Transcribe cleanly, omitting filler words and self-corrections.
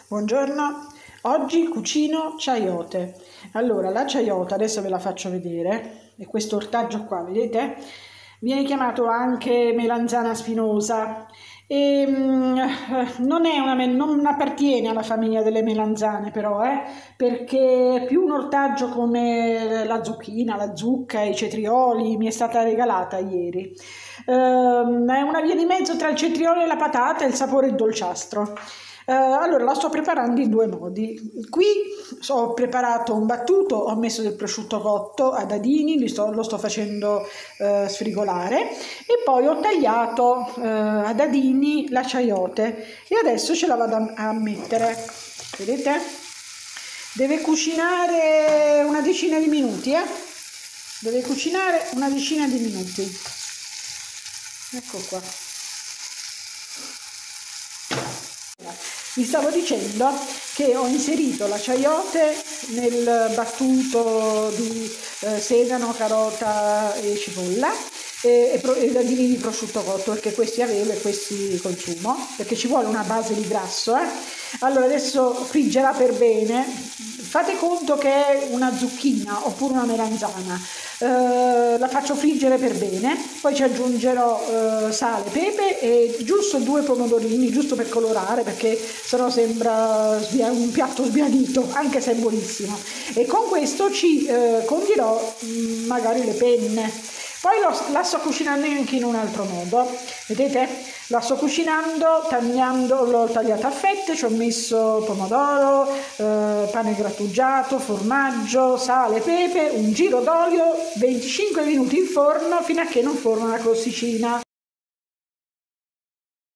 Buongiorno, oggi cucino chayote. Allora, la chayote, adesso ve la faccio vedere, è questo ortaggio qua, vedete? Viene chiamato anche melanzana spinosa e non appartiene alla famiglia delle melanzane però, perché è più un ortaggio come la zucchina, la zucca, i cetrioli, mi è stata regalata ieri. È una via di mezzo tra il cetriolo e la patata e il sapore è dolciastro. Allora la sto preparando in due modi. Qui ho preparato un battuto, ho messo del prosciutto cotto a dadini, lo sto facendo sfrigolare, e poi ho tagliato a dadini la chayote e adesso ce la vado a mettere. Vedete? Deve cucinare una decina di minuti, deve cucinare una decina di minuti. Ecco qua. Vi stavo dicendo che ho inserito la chayote nel battuto di sedano, carota e cipolla e dadini di prosciutto cotto, perché questi avevo e questi consumo, perché ci vuole una base di grasso. Allora adesso friggerà per bene. Fate conto che è una zucchina oppure una melanzana. La faccio friggere per bene, poi ci aggiungerò sale, pepe e giusto 2 pomodorini, giusto per colorare, perché sennò sembra un piatto sbiadito, anche se è buonissimo. E con questo ci condirò magari le penne. Poi la sto cucinando anche in un altro modo, vedete? La sto cucinando tagliando, l'ho tagliata a fette, ci ho messo pomodoro, pane grattugiato, formaggio, sale, pepe, un giro d'olio, 25 minuti in forno fino a che non forma una crosticina.